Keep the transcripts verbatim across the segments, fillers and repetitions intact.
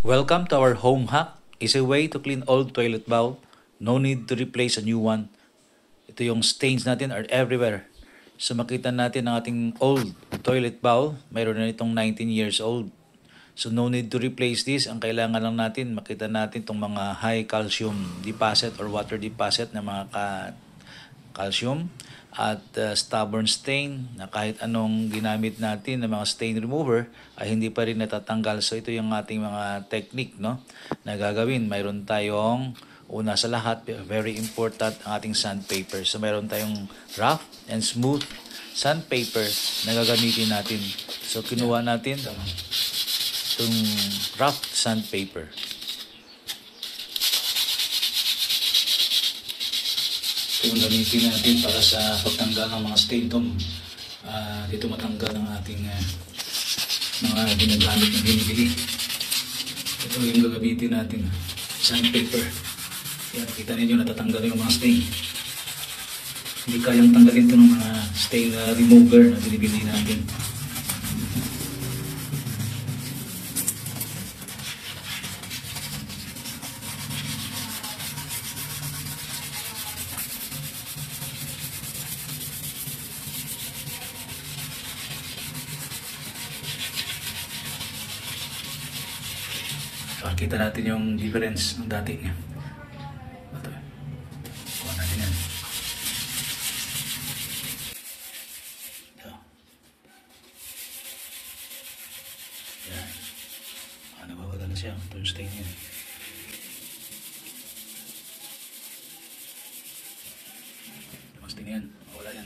Welcome to our home hack. Is a way to clean old toilet bowl. No need to replace a new one. Ito yung stains natin are everywhere. So makita natin ang ating old toilet bowl. Mayroon na itong nineteen years old. So no need to replace this. Ang kailangan lang natin, makita natin itong mga high calcium deposit or water deposit na mga ka calcium at uh, stubborn stain na kahit anong ginamit natin na mga stain remover ay hindi pa rin natatanggal. So ito yung ating mga technique, no, na gagawin. Mayroon tayong una sa lahat, very important, ang ating sandpaper. So mayroon tayong rough and smooth sandpaper na gagamitin natin. So kinuha natin itong rough sandpaper. Ito yung gamitin natin para sa pagtanggal ng mga stain. Ito, uh, dito matanggal ang ating uh, mga ginagamit na binibili. Ito yung gagamitin natin, sandpaper. Yan, kita ninyo natatanggal yung mga stain. Hindi kayang tanggalin ito ng mga stain uh, remover na binibili natin. Kita natin yung difference ng dati niya. Ito. Kuha natin yan. Ito. Yan. Ah, nabawala na siya. Ito yung stain niya. Yung stain yan. Mawala yan.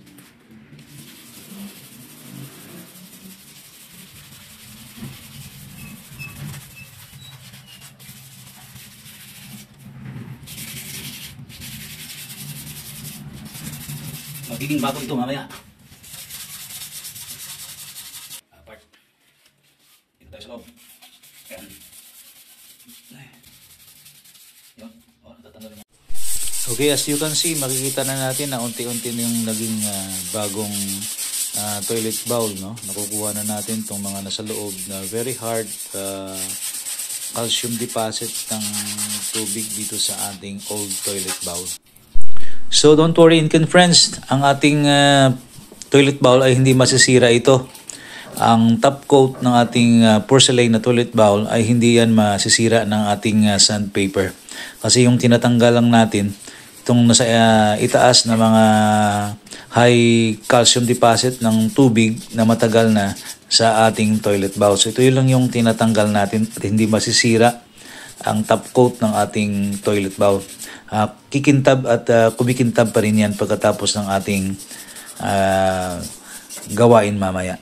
Magiging bago ito mamaya. Apart. Dito tayo sa loob. Ayan. Yun. O, natatanggal naman. Okay, as you can see, makikita na natin na unti-unti yung naging uh, bagong uh, toilet bowl, no? Nakukuha na natin itong mga nasa loob na very hard uh, calcium deposit ng tubig dito sa ating old toilet bowl. So don't worry, Incan friends, ang ating uh, toilet bowl ay hindi masisira ito. Ang top coat ng ating uh, porcelain na toilet bowl ay hindi yan masisira ng ating uh, sandpaper. Kasi yung tinatanggal lang natin, itong nasa uh, itaas na mga high calcium deposit ng tubig na matagal na sa ating toilet bowl. So ito yun lang yung tinatanggal natin at hindi masisira ang top coat ng ating toilet bowl. Uh, kikintab at uh, kumikintab pa rin yan pagkatapos ng ating uh, gawain mamaya.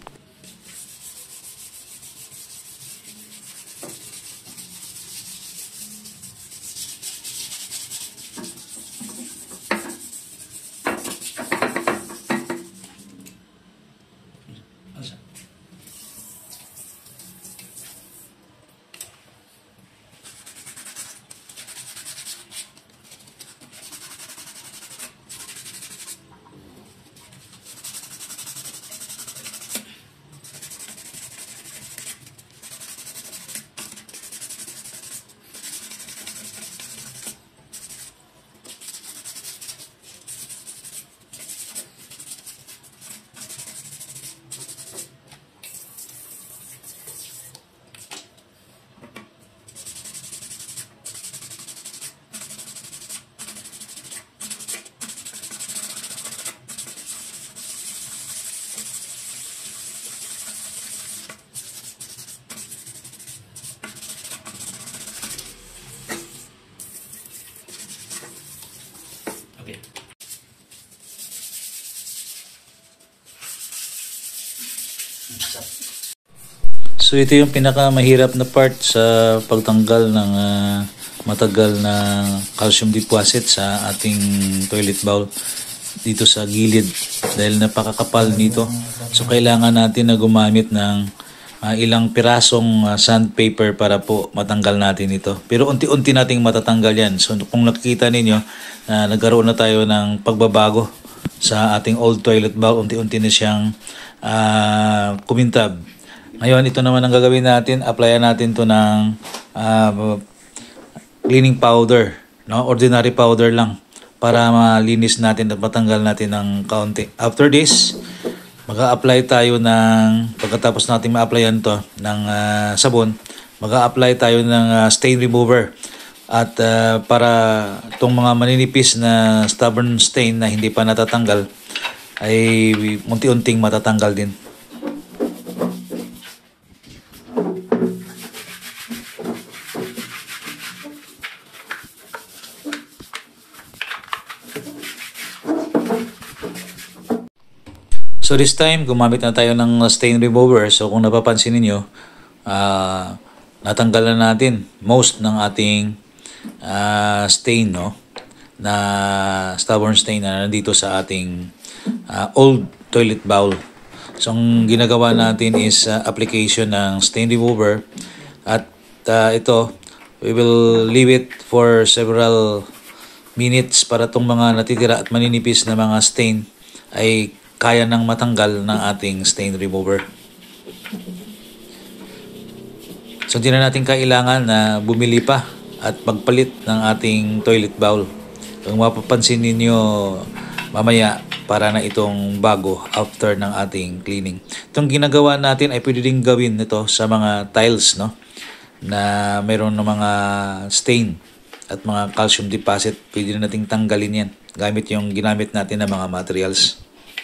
So ito yung pinakamahirap na part sa pagtanggal ng uh, matagal na calcium deposit sa ating toilet bowl dito sa gilid dahil napakakapal nito. So kailangan natin na gumamit ng uh, ilang pirasong uh, sandpaper para po matanggal natin ito. Pero unti-unti nating matatanggal yan. So kung nakikita ninyo, uh, nagkaroon na tayo ng pagbabago sa ating old toilet bowl. Unti-unti na siyang uh, kumintab. Ngayon, ito naman ang gagawin natin. Applyan natin to ng uh, cleaning powder, no? Ordinary powder lang para malinis natin at matanggal natin ng kaunti. After this, mag-a-apply tayo ng, pagkatapos natin ma-applyan to ng uh, sabon, mag-a-apply tayo ng uh, stain remover. At uh, para itong mga maninipis na stubborn stain na hindi pa natatanggal, ay unti-unting matatanggal din. So this time, gumamit na tayo ng stain remover. So kung napapansin niyo, uh, natanggal na natin most ng ating uh, stain, no? Na stubborn stain na nandito sa ating uh, old toilet bowl. So ang ginagawa natin is uh, application ng stain remover. At uh, ito, we will leave it for several minutes para itong mga natitira at maninipis na mga stain ay kaya nang matanggal ng ating stain remover. So hindi na natin kailangan na bumili pa at magpalit ng ating toilet bowl. Kung mapapansin ninyo mamaya, para na itong bago after ng ating cleaning. Itong ginagawa natin ay pwede din gawin nito sa mga tiles, no? Na mayroon ng mga stain at mga calcium deposit. Pwede na nating tanggalin yan gamit yung ginamit natin na mga materials.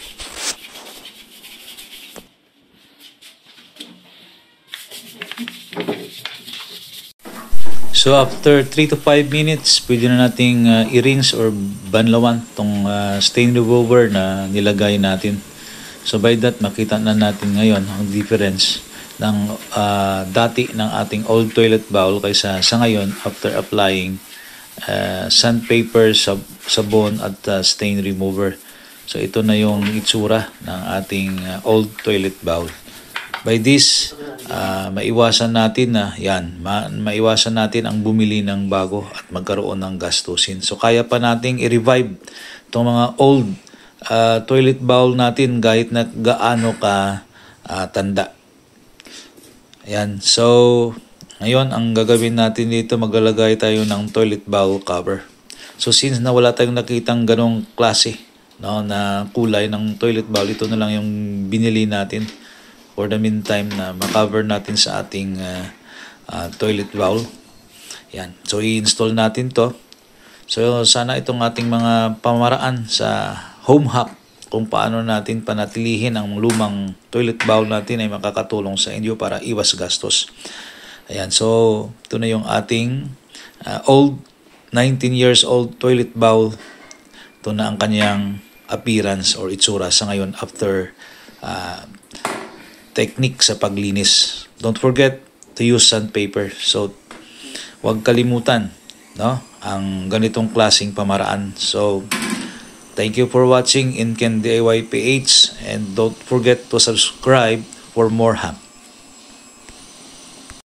So after three to five minutes, pwede na nating uh, i-rinse or banlawan tong uh, stain remover na nilagay natin. So by that, makita na natin ngayon ang difference ng uh, dati ng ating old toilet bowl kaysa sa ngayon after applying uh, sandpaper, sab sabon at uh, stain remover. So ito na yung itsura ng ating uh, old toilet bowl. By this, uh, maiwasan natin na yan, ma maiwasan natin ang bumili ng bago at magkaroon ng gastusin. So kaya pa nating i-revive itong mga old uh, toilet bowl natin kahit na gaano ka uh, tanda. Ayan. So ngayon, ang gagawin natin dito, maglalagay tayo ng toilet bowl cover. So since na wala tayong nakitang ganong klase, no, na kulay ng toilet bowl, ito na lang yung binili natin for the meantime na makover natin sa ating uh, uh, toilet bowl. Yan. So i-install natin to. So sana itong ating mga pamaraan sa home hack kung paano natin panatilihin ang lumang toilet bowl natin ay makakatulong sa inyo para iwas gastos. Ayan. So ito na yung ating uh, old nineteen years old toilet bowl. Ito na ang kanyang appearance or itsura sa ngayon after uh, technique sa paglinis. Don't forget to use sandpaper. So, huwag kalimutan, no, ang ganitong klaseng pamaraan. So, thank you for watching Inken D I Y P H and don't forget to subscribe for more hacks.